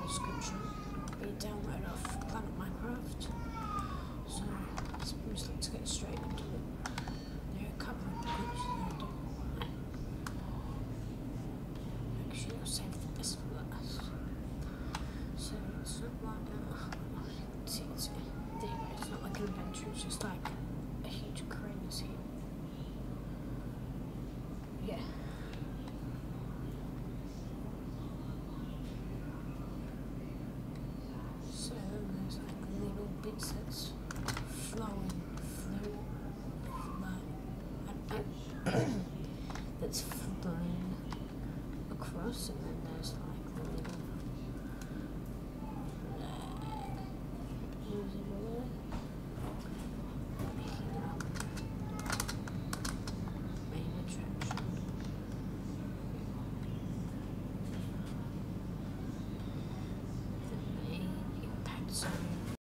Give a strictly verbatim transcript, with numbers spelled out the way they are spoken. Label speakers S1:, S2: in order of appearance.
S1: description. It'll be downloaded off Planet Minecraft. So let's, let's get straight into it. There are a couple of glitches I don't want. Actually, I'll save this for last. So it's not like uh, see, it's, there you go. It's not like an adventure. It's just like a huge crane scene. Yeah. So there's like little bits that's flowing through, flow, that's flowing across, and